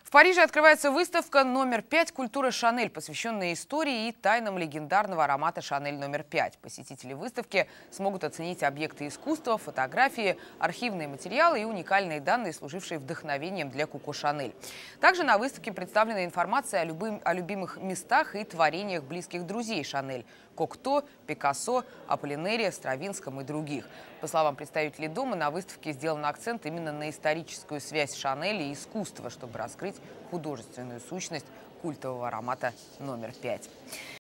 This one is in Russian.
В Париже открывается выставка номер 5 «Культура Шанель», посвященная истории и тайнам легендарного аромата Шанель номер 5. Посетители выставки смогут оценить объекты искусства, фотографии, архивные материалы и уникальные данные, служившие вдохновением для Коко Шанель. Также на выставке представлена информация о любимых местах и творениях близких друзей Шанель – Кокто, Пикассо, Аполлинерия, Стравинском и других. По словам представителей дома, на выставке сделан акцент именно на историческую связь Шанель и искусства, чтобы раскрыть художественную сущность культового аромата номер 5.